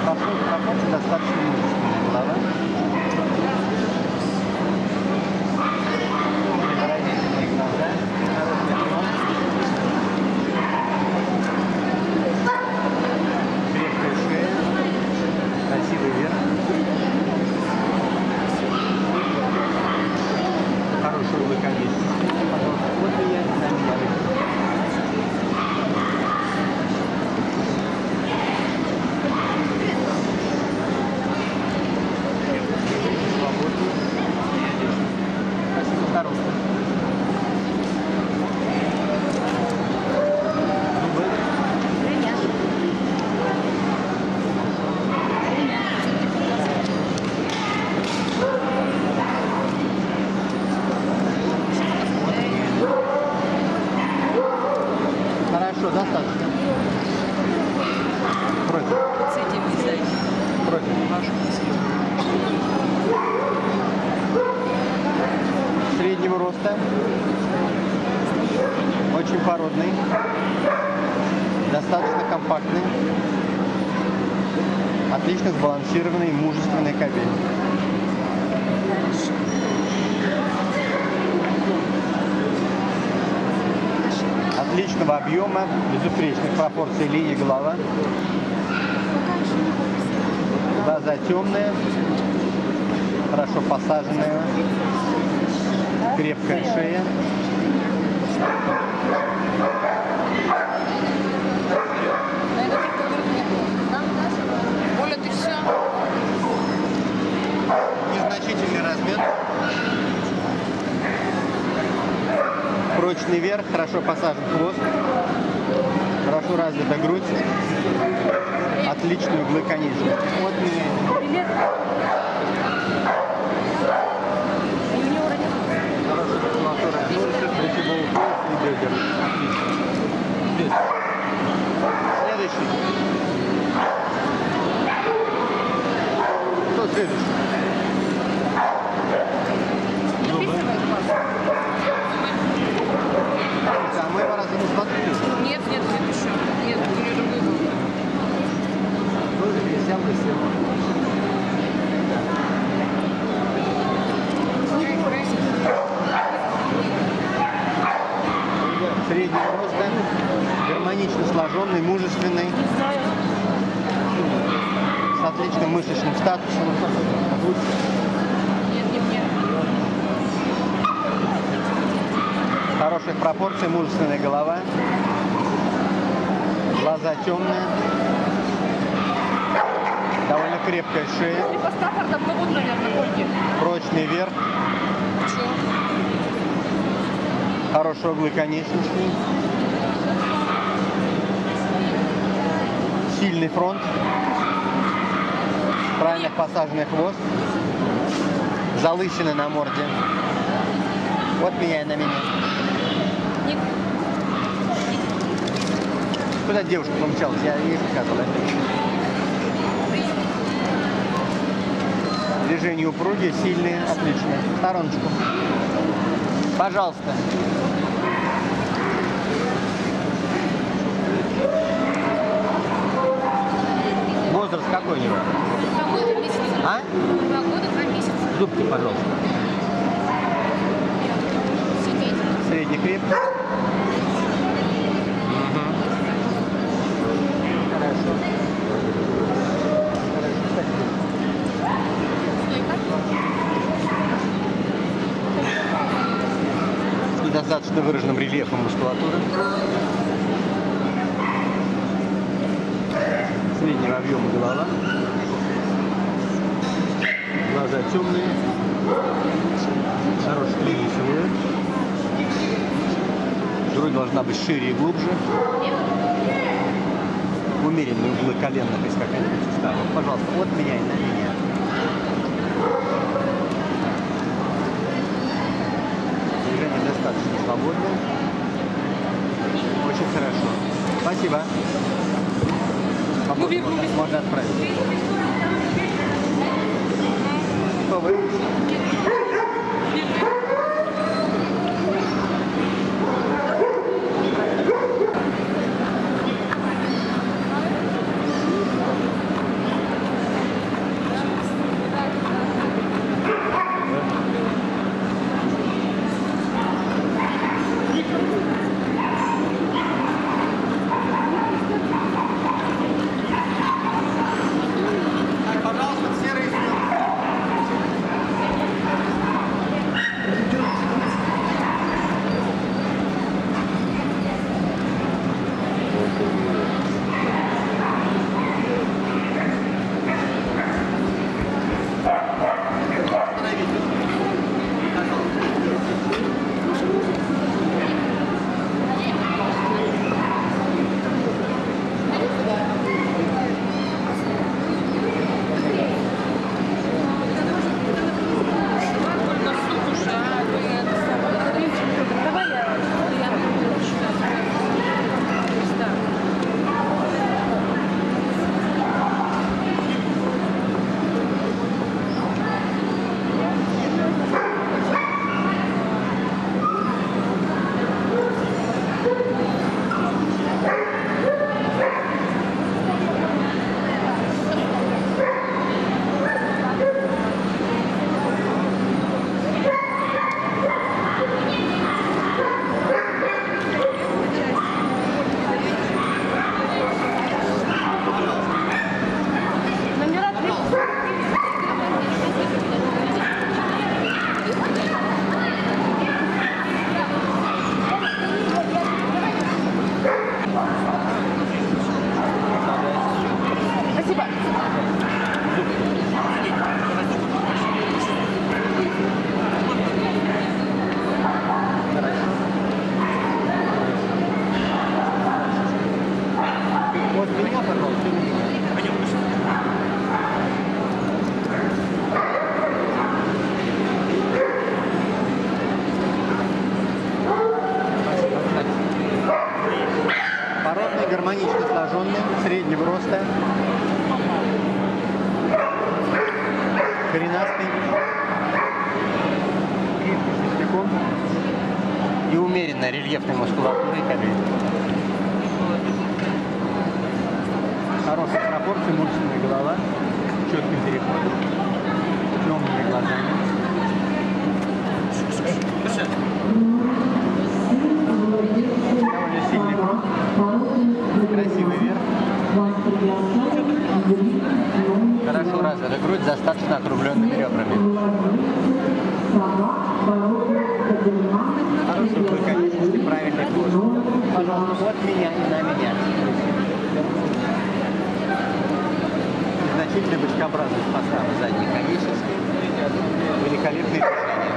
Пропорция достаточно мужественная голова. Выразительные глаза. Хороший фронт. Крепкая шея. Красивый верх. Хороший лаконечность. Вот и я на меня. Хорошо, достаточно. Против. Против. Среднего роста. Очень породный. Достаточно компактный. Отлично сбалансированный, мужественный кобель. Отличного объема, безупречных пропорций линии голова. Глаза темные, хорошо посаженные, крепкая шея. Незначительный размер. Прочный верх, хорошо посажен хвост, хорошо развита грудь, отличные углы конечности. Вот меня. Хорошая мускулатура плечевого пояса и бедер. Отлично. Следующий. Кто следующий? А мы его разве не смотрели? Нет, еще. Нет, у нее другой был. Тоже присел и сел. Среднего роста, гармонично сложенный, мужественный, с отличным мышечным статусом. Нет. Хороших пропорций, мужественная голова, глаза темные, довольно крепкая шея, Если по Стаффордам, то вот, наверное, Ольги. прочный верх, Чё? хорошие углы конечностей, сильный фронт, правильно посаженный хвост, залысины на морде. Вот меня и на меня. Нет. Куда девушка помчалась? Я ей показывал. Движения упругие, сильные, отличные. В стороночку. Пожалуйста. Возраст какой у него? 2 года, месяц. А? 2 года, 2 месяца. Зубки, пожалуйста. Сидеть. Средний крепкий. Хорошо. С недостаточно выраженным рельефом мускулатуры. Среднего объема голова. Глаза темные. Хороший длинный силуэт. Грудь должна быть шире и глубже. Умеренные углы коленных и скакальных суставов. Пожалуйста, от меня и на меня. Движение достаточно свободное. Очень хорошо. Спасибо. Можно отправить. Кто вы? рельефной мускулатуры и колен. Хорошая пропорция, мужественная голова, четким переходом, темными глазами. Довольно сильный крок, красивый верх. Хорошо развита грудь, достаточно округленными ребрами. Хорошие конечности, правильный курс. Пожалуйста, вот меня и на меня. Значительно бочкообразность поставы задней конечности. Великолепные движения.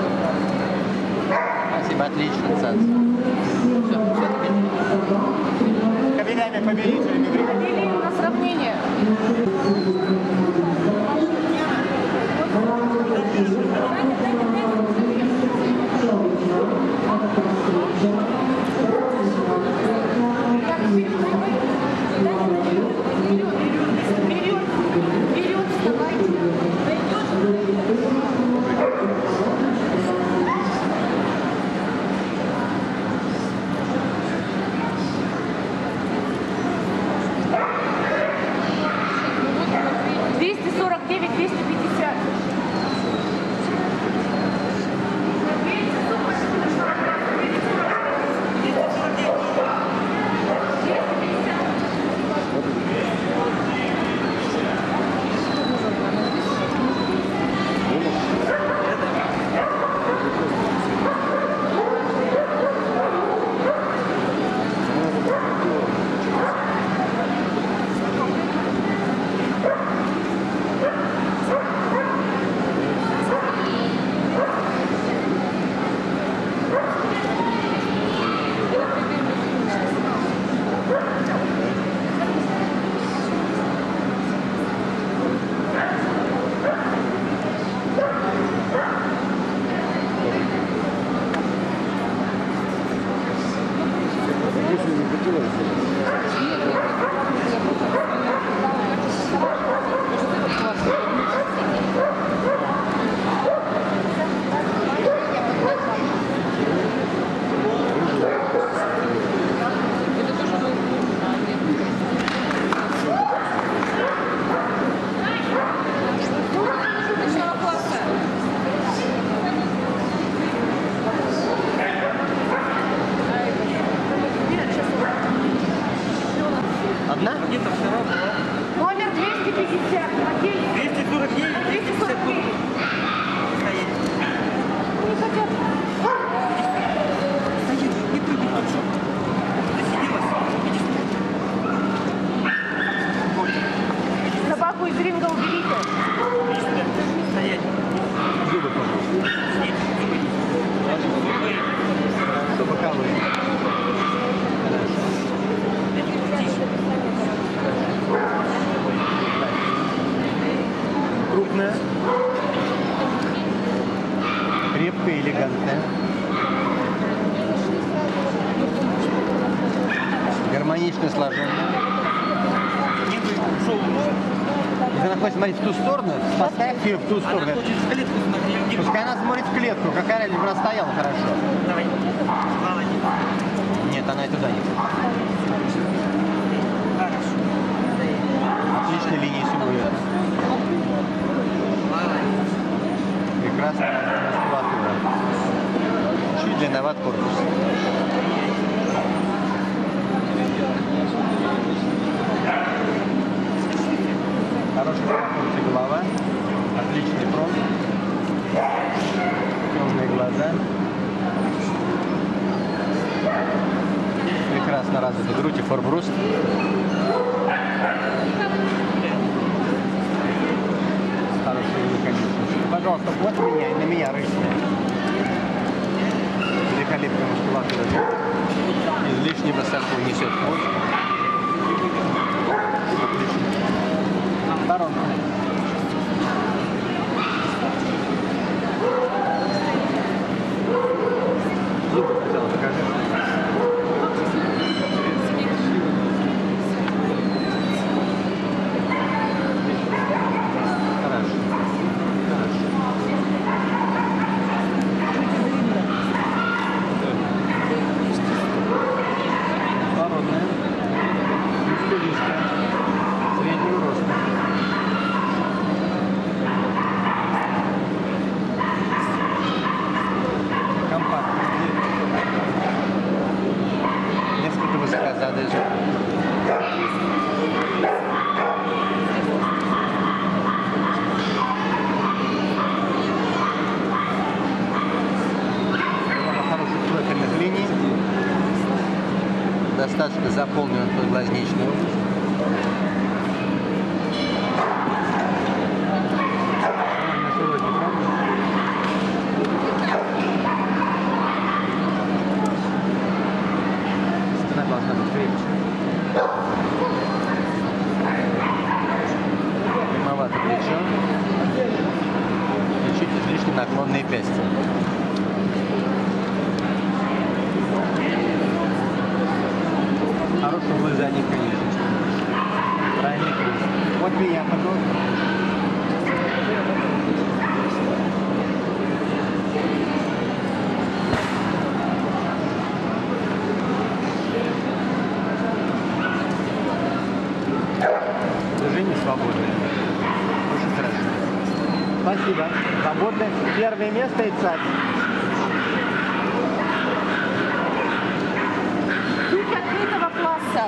Спасибо, отлично, Цац. Кабелями, победителями. Победили на сравнение. Одна? Номер 250. 249. 249. Стоять. Не хотят. Стоять, не прыгай больше. Засиделась? Иди сюда. Собаку из ринга уберите. Иди сюда. Стоять. Зубы, пожалуйста. Нет, зубы. Зубы. Что боковые. Тише. Крупная. Крепкая, элегантная. Гармонично сложенная. Не вы. Шоу. Если она хочет смотреть в ту сторону, поставь ее в ту Она сторону. хочет в клетку смотреть. Пускай она смотрит в клетку. Какая разница, она стояла хорошо. Давай. Молодец. Нет, она и туда не хочет. Хорошо. Отличная линия силуэта. Молодец. Прекрасная мускулатура. Чуть длинноват корпус. Хорошая пропорция голова. Отличный фронт. Темные глаза. Прекрасно развита грудь и формбруст. Хорошие конечности. Пожалуйста, вот меня и на меня рычная. Великолепная мускулатура. Излишне высоко несет воздух. Отлично. Сторонку. Зубы сначала покажи. Достаточно заполнен подглазничный область. Довольно широкий, правда? Спина должна быть крепче. Прямовато плечо. И чуть излишне наклонные пятки. Хорошее вылезание конечности. Правильный крест. Вот меня, пожалуйста. Движение свободное. Очень хорошо. Спасибо. Свободно. Первое место и царь. Чуть открытого класса.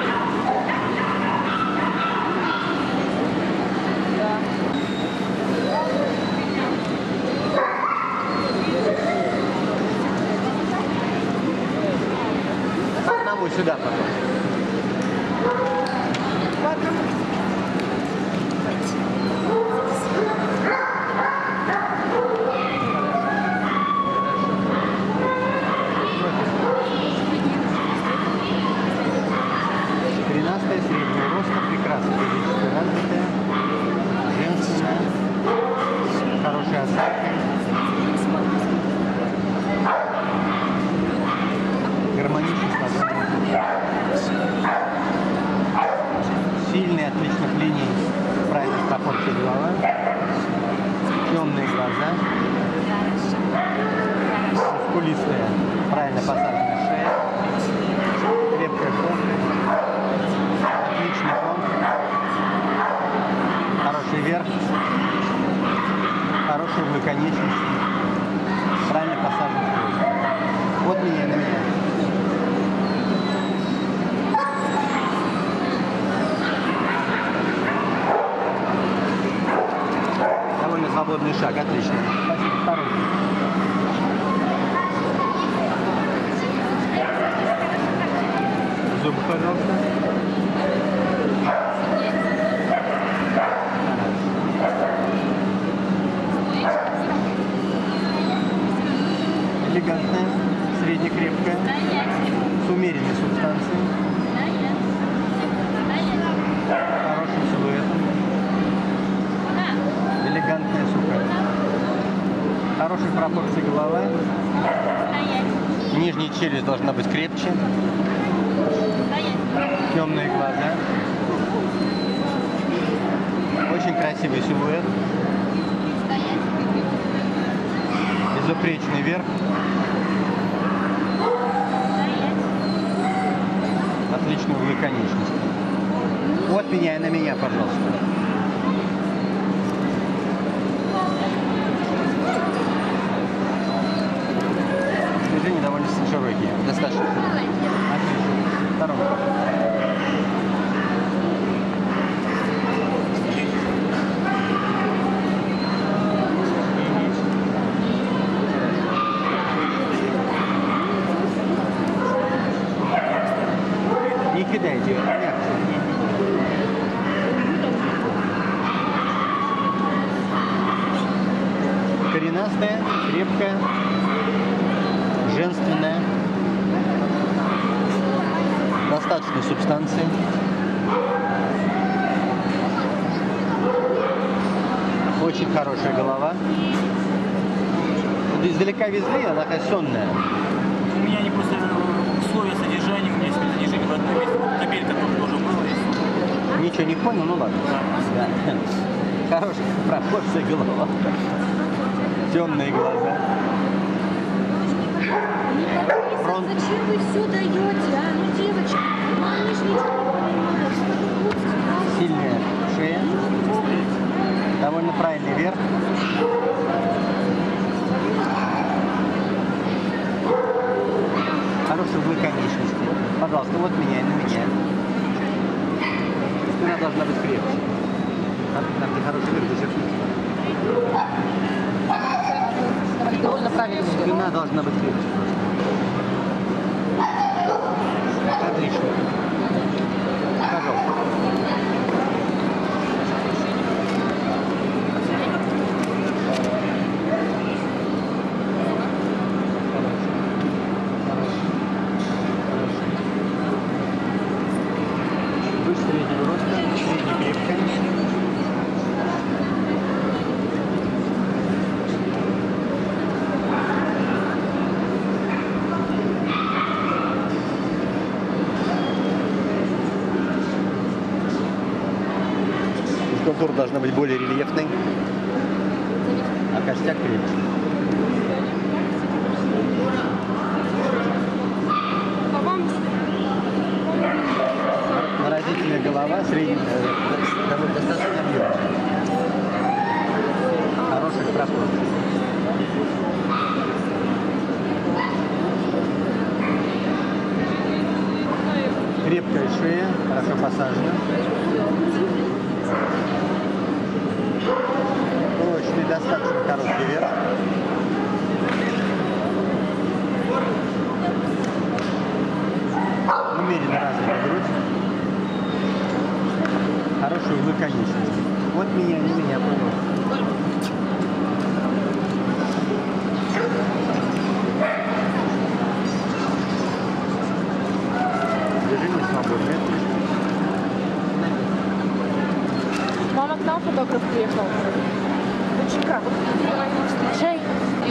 По одному сюда, пожалуйста. Коренастая, среднего роста, прекрасно физически развитая, женственная, хорошая осанка, гармоничный, свободный. Сильный, отличных линий, правильной пропорции голова, темные глаза, мускулистая, правильно посаженная шея, крепкая попа, отличный фон, хороший верх, хороший углы конечности, правильно посаженный хвост. Вот меня и на меня. Довольно свободный шаг, отлично. Спасибо, второй. Зубы, пожалуйста. Элегантная, среднекрепкая, с умеренной субстанцией, хорошим силуэтом, элегантная сухая, хорошей пропорции голова, нижняя челюсть должна быть крепче, темные глаза, очень красивый силуэт, безупречный верх, отличные углы конечности. Вот меня и на меня, пожалуйста. Движения довольно широкие, достаточно. Отлично. Второй. Не кидайте ее, мягче. Коренастая, крепкая, женственная, достаточно субстанции. Очень хорошая голова. Вот издалека везли, она такая сонная. У меня не просто условия содержания, у меня есть содержание в одном месте. Вот теперь такое тоже было. Ничего не понял, ну ладно. Да. Хорошая пропорция голова. Темные глаза. Фронт. Зачем вы все даете, а? Ну, девочки, они же ничего не понимают. Сильная шея. Довольно правильный верх. Хорошие углы конечности. Пожалуйста, вот меня и на меня. Спина должна быть крепче. Там где хороший верх, зачеркните. Довольно правильно. Спина должна быть крепче просто. Отлично. контур должна быть более рельефной, а костяк крепче. Выразительная голова, достаточно объемная. Хороших пропорций. Крепкая шея, хорошо посажена. Очень достаточно короткий верх. Умеренно развитая грудь. Хорошие углы конечности. Вот меня, не меня, понял. Движение свободное. Мама, к нам фотограф приехал. Доченька, чай.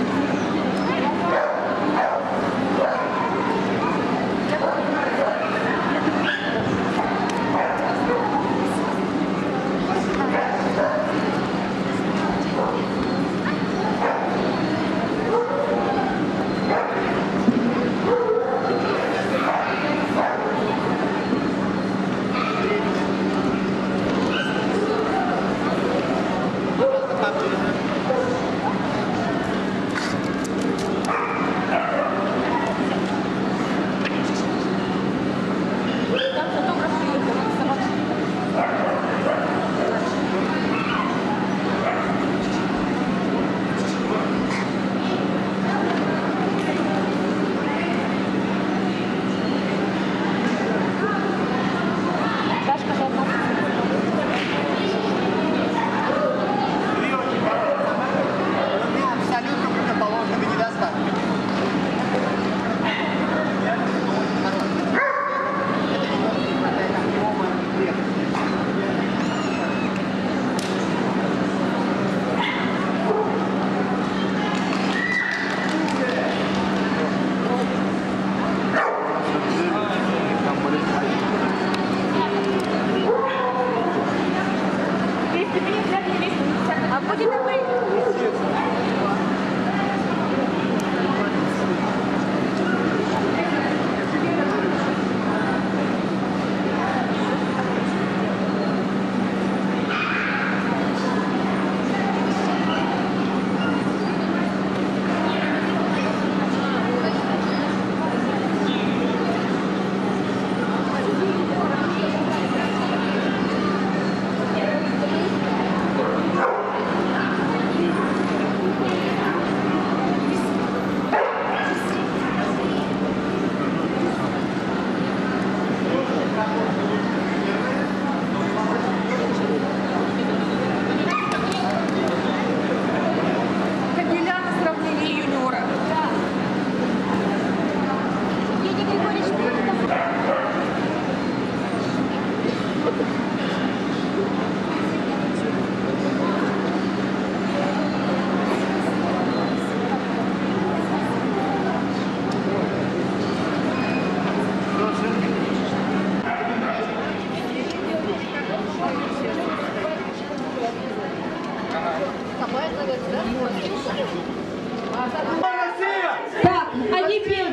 Так, а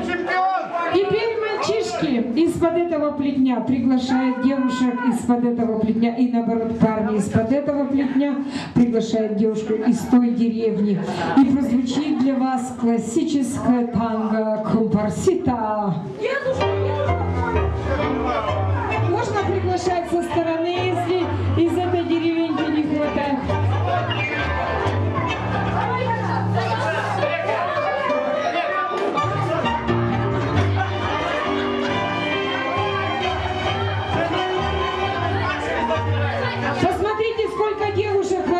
теперь мальчишки из-под этого плетня приглашают девушек из-под этого плетня, и наоборот парни из-под этого плетня приглашают девушку из той деревни. И прозвучит для вас классическое танго компарсита. Можно приглашать со стороны, если из этой деревеньки не хватает. Посмотрите, сколько девушек